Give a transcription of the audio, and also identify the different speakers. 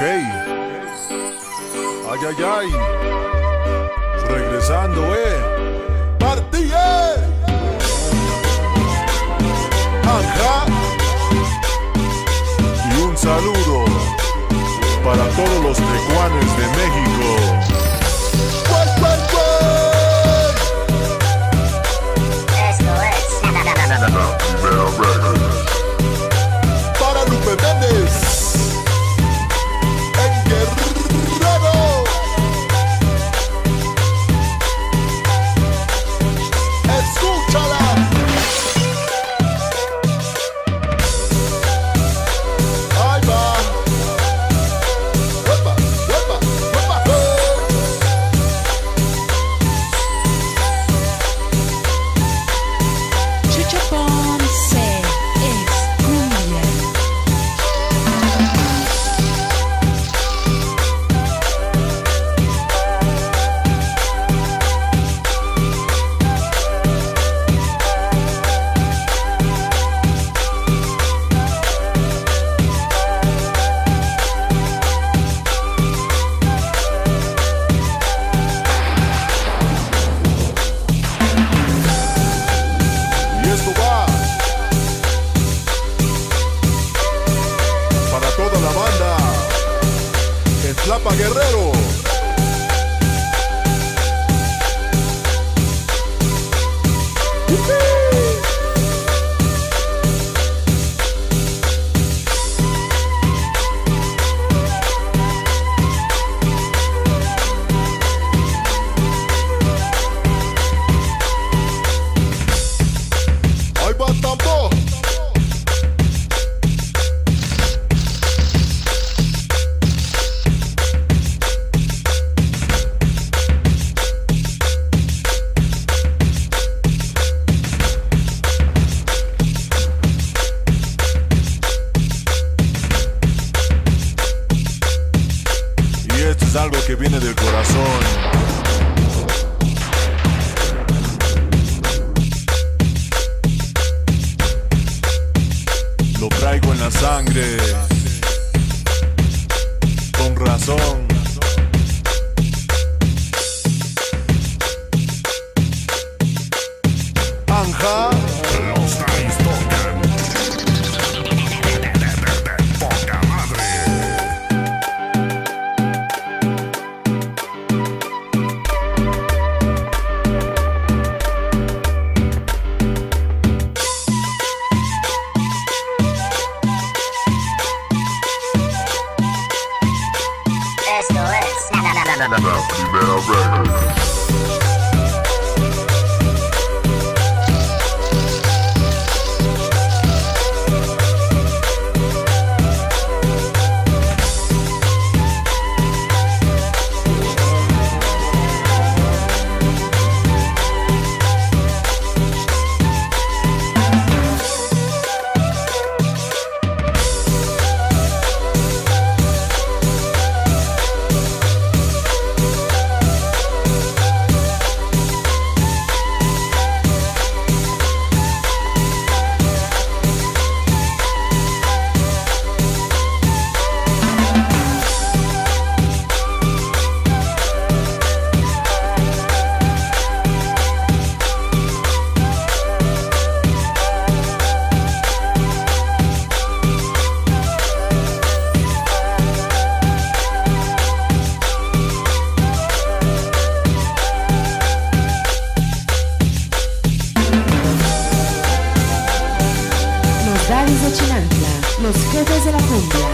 Speaker 1: Ay, ay, ay. Regresando, Martí, Anja. Y un saludo para todos los tecuanes de México. ¡Guay, guay, guay!
Speaker 2: Esto es
Speaker 1: Para Lupe Méndez en Guerrero. Escúchala. Ahí va. Huepa, huepa, huepa.
Speaker 3: Chucho Ponce es cumbia.
Speaker 1: Y esto va para toda la banda en Tlapa Guerrero. Ahí va tambor. Y esto es algo que viene del corazón. Lo traigo en la sangre, con razón. Anja.
Speaker 4: Los Times tocan. Poca madre.
Speaker 2: Esto es
Speaker 4: La primera record.
Speaker 3: Los Daddies de Chinantla, los jefes de la cumbia.